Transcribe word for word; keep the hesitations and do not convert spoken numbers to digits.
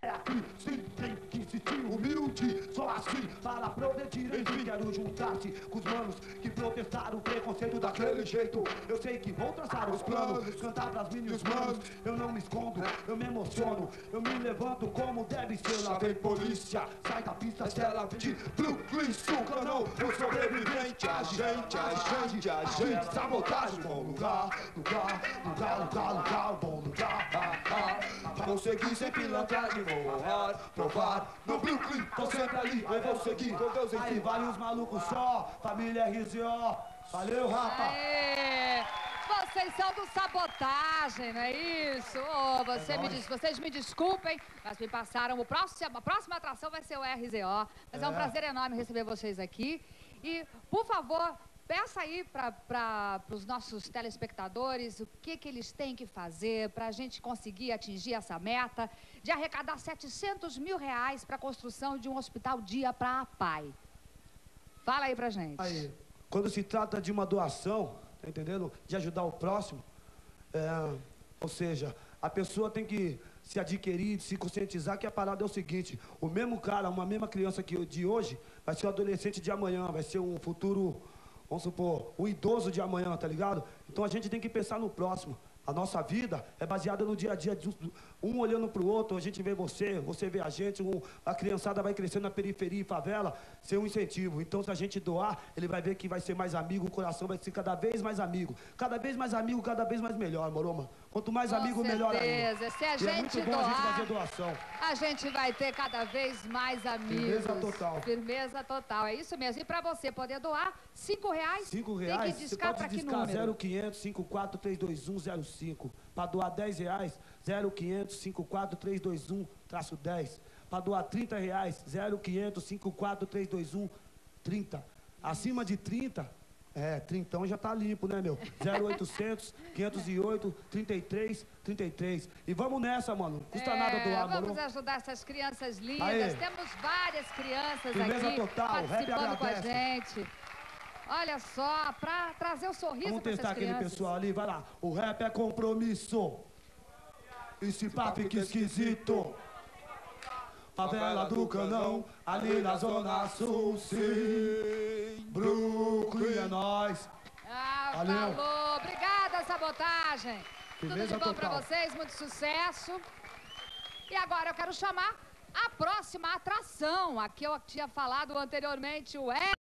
É aqui, sim, tem que sentir humilde. Só assim, para progredir, enfim, quero juntar-se com os manos que protestaram o preconceito daquele jeito. Eu sei que vou traçar os planos, cantar pras meninas, manos. Eu não me escondo, eu me emociono, eu me levanto como deve ser. Lá vem polícia, sai da pista, Stella de Brooklyn, Suca, não, o sobrevivente. A gente, a gente, a gente, sabotagem. Bom lugar, lugar, lugar, lugar, lugar, bom lugar. Ah, ah, consegui sem pilantragem, vou honrar, provar. No Brooklyn, tô sempre ali, aí vou seguir, com Deus em Aí vale os malucos só, família R Z O. Valeu, rapa! Aê! Vocês são do Sabotagem, não é isso? Oh, você é me des... Vocês me desculpem, mas me passaram. O próximo... A próxima atração vai ser o R Z O. Mas é, é um prazer enorme receber vocês aqui. E, por favor, peça aí para os nossos telespectadores o que, que eles têm que fazer para a gente conseguir atingir essa meta de arrecadar setecentos mil reais para a construção de um hospital dia para a Pai. Fala aí pra gente. Aí, quando se trata de uma doação, tá entendendo? De ajudar o próximo, é, ou seja, a pessoa tem que se adquirir, se conscientizar que a parada é o seguinte: o mesmo cara, uma mesma criança que de hoje, vai ser o adolescente de amanhã, vai ser um futuro, vamos supor, o idoso de amanhã, tá ligado? Então a gente tem que pensar no próximo. A nossa vida é baseada no dia a dia, de um olhando pro outro. A gente vê você, você vê a gente, um, a criançada vai crescendo na periferia e favela, ser um incentivo. Então, se a gente doar, ele vai ver que vai ser mais amigo, o coração vai ser cada vez mais amigo. Cada vez mais amigo, cada vez mais melhor, moro, mano? Quanto mais Com amigo, certeza. melhor ainda. Se a E gente é muito bom doar, a gente fazer doação. A gente vai ter cada vez mais amigos. Firmeza total. Firmeza total, é isso mesmo. E pra você poder doar, cinco reais, Cinco reais, tem que discar você pra pode que discar número? zero quinhentos, cinquenta e quatro, trezentos e vinte e um, zero cinco. Pra doar dez reais, zero quinhentos, cinquenta e quatro, trezentos e vinte e um, traço dez. Pra doar trinta reais, zero quinhentos, cinquenta e quatro, trezentos e vinte e um, trinta. Acima de trinta, é, trintão já tá limpo, né, meu? zero oitocentos, quinhentos e oito, trinta e três, trinta e três. E vamos nessa, mano. Custa é, nada doar, mano. Vamos ajudar essas crianças lindas. Aê. Temos várias crianças Firmeza aqui total, participando com a agradece. gente. Olha só, pra trazer o sorriso Vamos pra testar essas aquele crianças. pessoal ali, vai lá. O rap é compromisso. Esse papo fica esquisito. Favela do Canão, ali na Zona Sul, sim. Brooklyn é nóis. Ah, Valeu. falou. Obrigada, Sabotagem. Firmeza Tudo de bom total. pra vocês, muito sucesso. E agora eu quero chamar a próxima atração. Aqui eu tinha falado anteriormente o